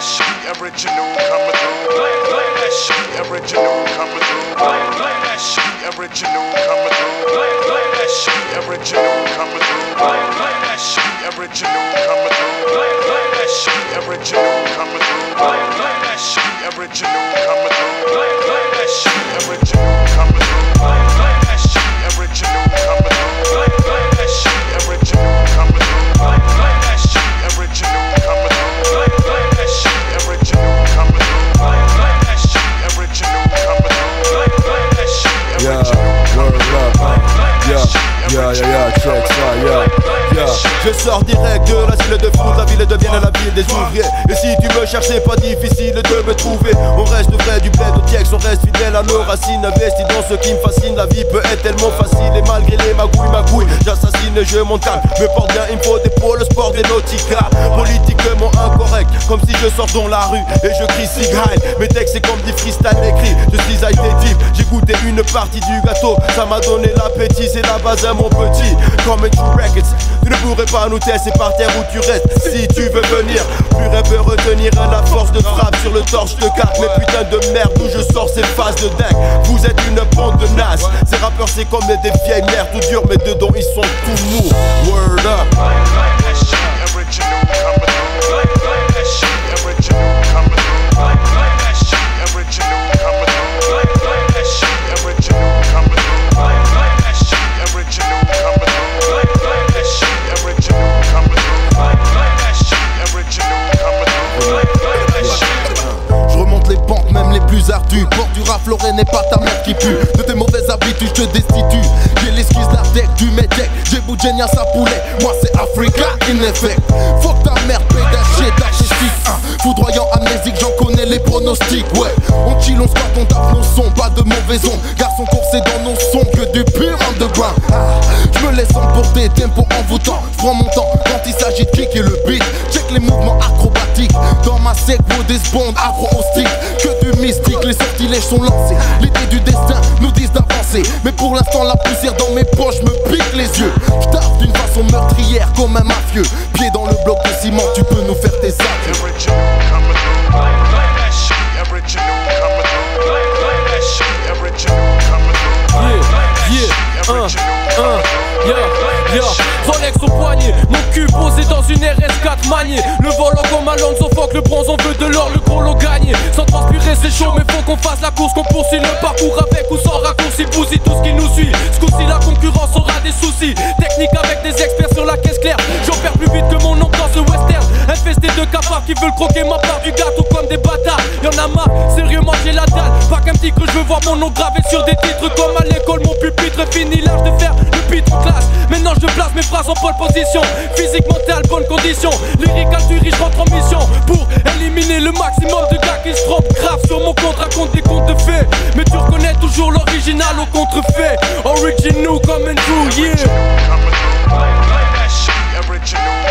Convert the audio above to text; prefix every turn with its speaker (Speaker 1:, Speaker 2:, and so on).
Speaker 1: Original coming through. Original coming through. Original coming through. Original coming through. Original coming through. Original coming through. Original coming through. Original coming through. Original coming through. Original coming through. Original coming through. Original coming through. Original coming through.
Speaker 2: Yeah, word up. Yeah, check ça, yeah. Je sors direct de l'asile de foot, la ville devient la ville des ouvriers. Et si tu me cherches, c'est pas difficile de me trouver. On reste vrai du bled au Tiex, on reste fidèle à nos racines. Investi dans ce qui me fascine, la vie peut être tellement facile. Et malgré les magouilles, j'assassine et je monte calme. Me porte bien, il me faut des pros, le sport des nautica. Politiquement incorrect, comme si je sors dans la rue et je crie Sig Heil. Mes textes c'est comme des freestyles écrits, je suis deep. J'ai goûté une partie du gâteau, ça m'a donné l'appétit. C'est la base à mon petit, comme un True Records. Tu ne pourrais pas nous tester par terre où tu restes. Si tu veux venir, plus rien peut retenir la force de frappe sur le torche de carte. Mais putain de merde, d'où je sors ces phases de dingue. Vous êtes une bande de nazes. Ces rappeurs c'est comme des vieilles mères tout dures, mais dedans ils sont tout mous. Word up.
Speaker 1: Original coming through. Original coming through. Original coming through. Original coming through. Original coming through. Original coming through. Original coming through.
Speaker 3: Je remonte les pentes, même les plus ardues. Bord du rap, Lorraine n'est pas ta mère qui pue. De tes mauvaises habitudes, je te destitue. J'ai l'esquisse, la deck, tu m'étais. J'ai bout de génie à sa poulet. Moi c'est Africa, in effect. Fuck ta mère, pédaché d'artistique. Foudroyant amnésique, j'en connais les pronostics. Ouais, on chill, on squatte, on tape nos sons. Pas de mauvais ondes. Garçon coursé dans nos sons, que du pur underground. Je me laisse emporter, tempo envoûtant. Je prends mon temps quand il s'agit de kicker le beat. Check les mouvements acrobatiques. Dans ma sec, des bondes afro au stick. Que du mystique, les sortilèges sont lancés. L'idée du destin nous disent d'avancer. Mais pour l'instant la poussière dans mes poches me pique les yeux. J'taffe d'une façon meurtrière comme un mafieux. Pied dans le bloc de ciment, tu peux nous faire tes sacs.
Speaker 1: Original coming through. Original coming through. Original coming through.
Speaker 4: Yeah. Rolex au poignet, mon cul posé dans une RS4 maniée. Le volant comme Alonso, fuck le bronze, on veut de l'or, le gros lot gagné. Sans transpirer c'est chaud, mais faut qu'on fasse la course, qu'on poursuit le parcours avec ou sans raccourci. Bousille tout ce qui nous suit, ce coup-ci la concurrence aura des soucis. Technique avec des experts sur la caisse claire. J'en perds plus vite que mon oncle dans ce western. Infesté de cafards qui veulent croquer ma part du gâteau comme des bâtards. Y'en a marre, sérieux moi j'ai la dalle. Pas qu'un petit creux, je veux voir mon nom gravé sur des titres. Comme à l'école mon pupitre, fini l'âge de faire le pitre en classe. Maintenant je place mes phrases en pole position. Physique, mentale, bonne condition. Lyrical du riche, rentre en mission pour éliminer le maximum de gars qui se trompent. Grave sur mon compte, raconte des contes de fées. Mais tu reconnais toujours l'original au contrefait. Original comme un true, yeah.
Speaker 1: Original